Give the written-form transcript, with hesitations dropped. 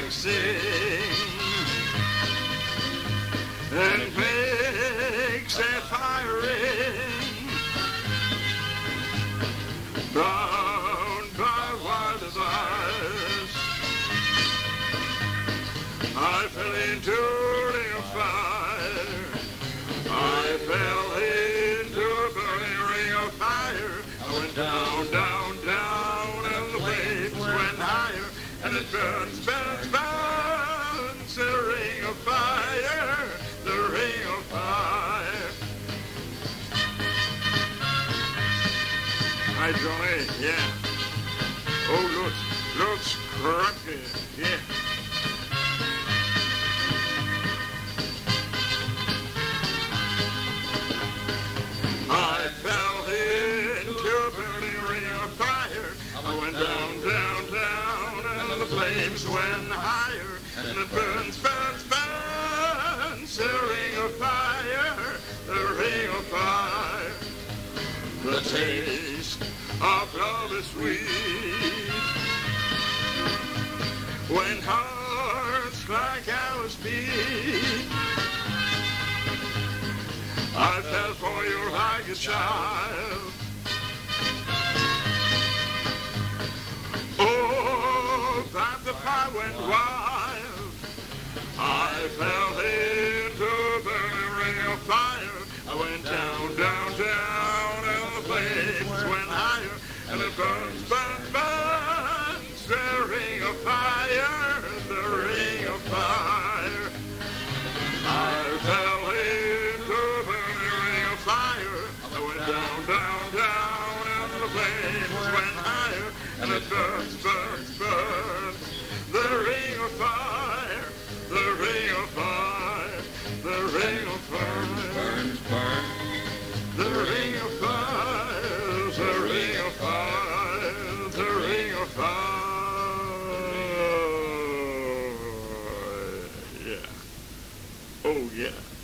sing and makes that fire ring. Bound by wild desires, I fell into a ring of fire. I fell into a burning ring of fire. I went down, down, down, and the flames went higher. And it burns, burns, burns, the ring of fire, the ring of fire. Hi, Johnny, yeah. Oh, looks cracky, yeah. I fell into a burning ring of fire. I went down, down, down, and the flames went higher. And it burns, burns, burns, the ring of fire, the ring of fire. The taste of love is sweet when hearts like ours beat. I fell for you like a child. Oh, but the fire went wild. I fell into a burning ring of fire. I went down, down, down, and the flames went higher. And it burns, burns, burns, the ring of fire, the ring of fire. I fell into a burning ring of fire. I went down, down, down, and the flames went higher. And it burns, burns, burns, the ring of fire, the ring of fire, the ring of fire, burns, burns, the ring of fire, the ring of fire, the ring of fire. Yeah. Oh, yeah.